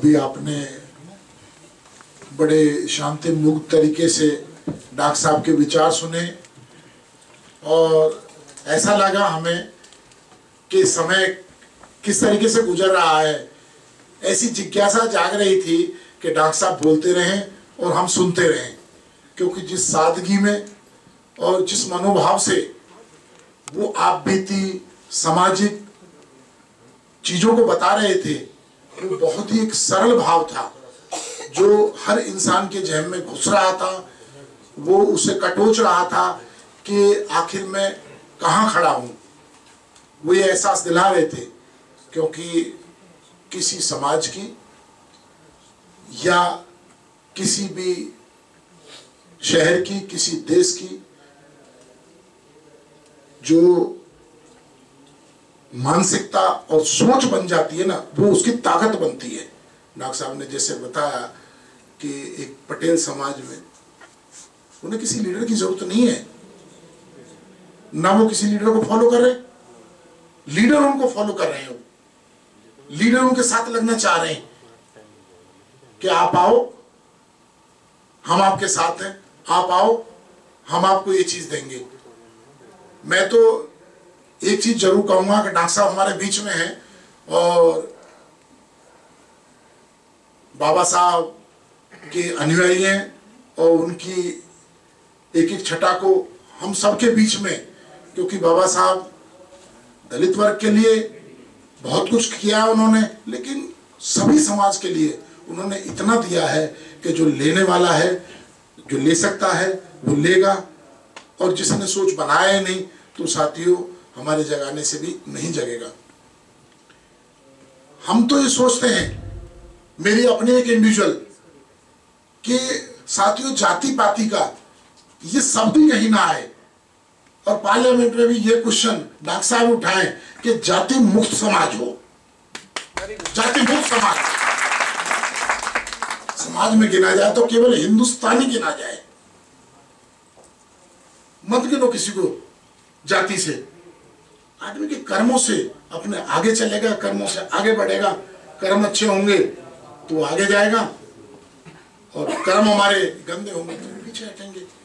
अभी आपने बड़े शांति मुक्त तरीके से डॉक्टर साहब के विचार सुने और ऐसा लगा हमें कि समय किस तरीके से गुजर रहा है। ऐसी जिज्ञासा जाग रही थी कि डॉक्टर साहब बोलते रहें और हम सुनते रहें, क्योंकि जिस सादगी में और जिस मनोभाव से वो आप बीती सामाजिक चीज़ों को बता रहे थे, वो बहुत ही एक सरल भाव था जो हर इंसान के जहन में घुस रहा था। वो उसे कटोच रहा था कि आखिर मैं कहाँ खड़ा हूँ। वो ये एहसास दिला रहे थे, क्योंकि किसी समाज की या किसी भी शहर की, किसी देश की जो मानसिकता और सोच बन जाती है ना, वो उसकी ताकत बनती है। डॉक्टर साहब ने जैसे बताया कि एक पटेल समाज में उन्हें किसी लीडर की जरूरत नहीं है, ना वो किसी लीडर को फॉलो कर रहे, लीडर उनको फॉलो कर रहे हैं। लीडर उनके साथ लगना चाह रहे हैं कि आप आओ, हम आपके साथ हैं, आप आओ, हम आपको ये चीज देंगे। मैं तो एक चीज जरूर कहूंगा कि डॉक्टर साहब हमारे बीच में हैं और बाबा साहब के अनुयायी हैं और उनकी एक एक छटा को हम सबके बीच में, क्योंकि बाबा साहब दलित वर्ग के लिए बहुत कुछ किया है उन्होंने, लेकिन सभी समाज के लिए उन्होंने इतना दिया है कि जो लेने वाला है, जो ले सकता है वो लेगा, और जिसने सोच बनाया ही नहीं तो साथियों हमारे जगाने से भी नहीं जगेगा। हम तो ये सोचते हैं, मेरी अपनी एक इंडिविजुअल, कि साथियों जाति पाति का ये शब्द ही कहीं ना आए, और पार्लियामेंट में भी ये क्वेश्चन डॉक्टर साहब उठाएं कि जाति मुक्त समाज हो। जाति मुक्त समाज में गिना जाए तो केवल हिंदुस्तानी गिना जाए, मत गिनो किसी को जाति से। आदमी के कर्मों से अपने आगे चलेगा, कर्मों से आगे बढ़ेगा। कर्म अच्छे होंगे तो आगे जाएगा, और कर्म हमारे गंदे होंगे तो पीछे हटेंगे।